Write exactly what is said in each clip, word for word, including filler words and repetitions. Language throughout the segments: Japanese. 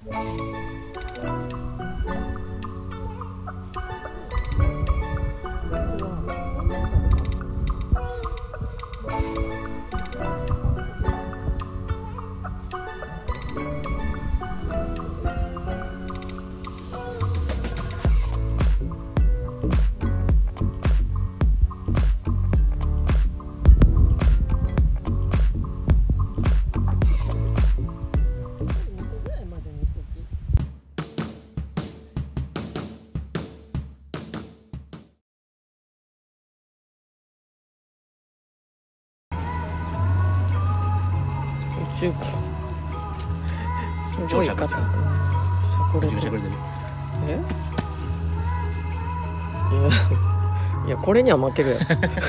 中古すごい方しゃくれてる。えいやいやこれには負けるやろ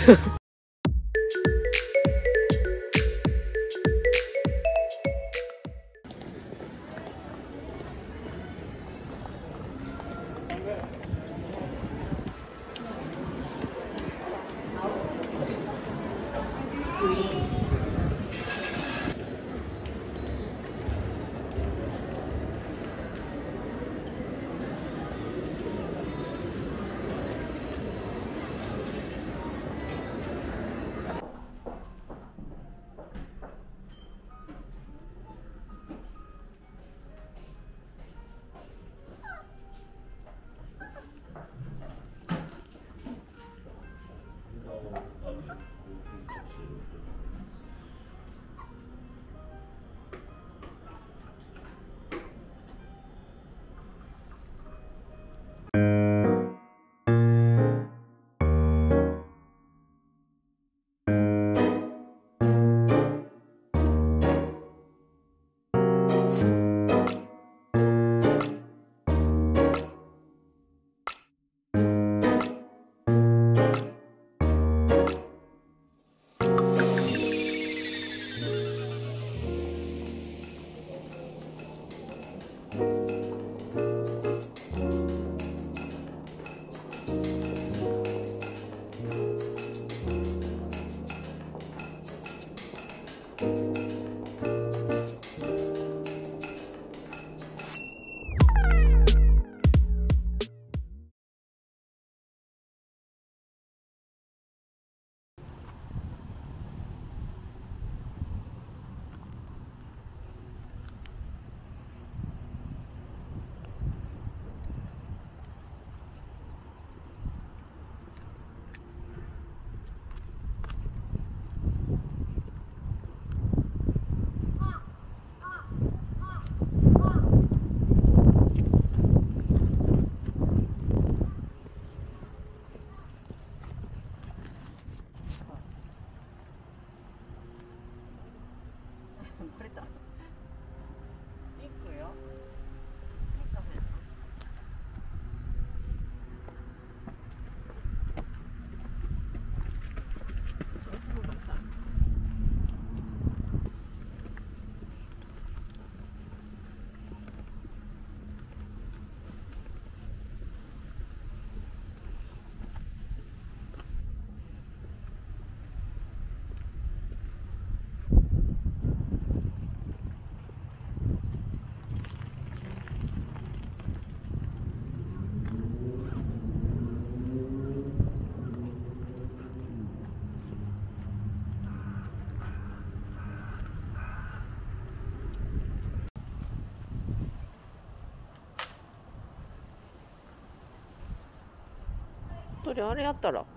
それあれやったら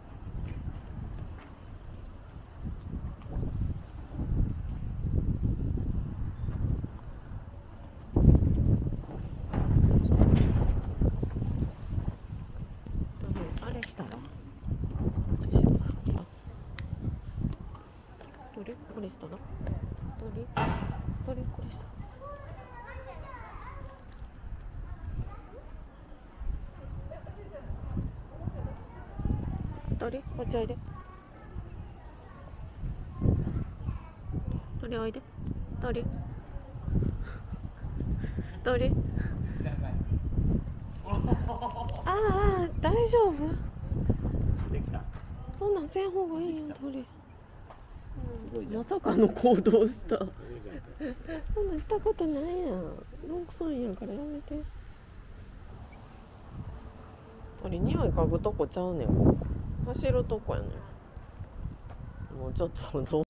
あれしたらどれこれしたらどれどれこれしたら鳥こっちおいで鳥おいで鳥鳥ああ大丈夫そんなんせん方がいいよ鳥、うんごいじゃん。 まさかの行動した。 すごいじゃん。 そんなんしたことないやん。ロンクさんやからやめて。鳥匂い嗅ぐとこちゃうねん。ここ走るとこやねん。もうちょっとどう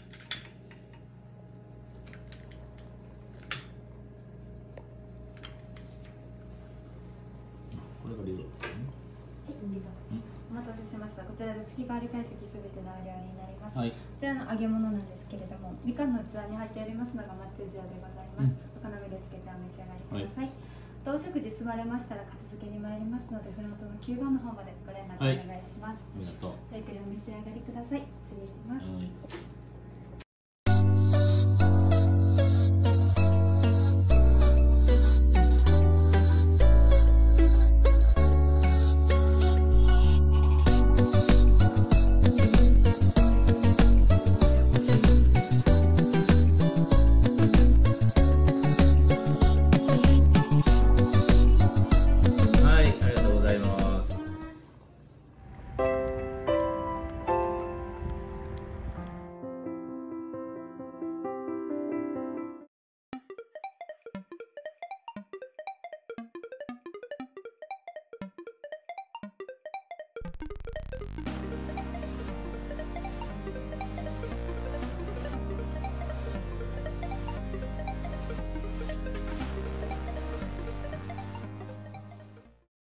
これがリゾットね。 はい、リゾット。お待たせしました。こちらで月替わり解析すべてのお料理になります。 はい。 こちらの揚げ物なんですけれども、みかんの器に入っておりますのがマステ塩でございます。 うんお好みでつけてお召し上がりください。お食事済まれましたら片付けに参りますので、フロントのきゅうばんの方までご連絡お願いします。 ありがとう。 ごゆっくりお召し上がりください。失礼します。 はい。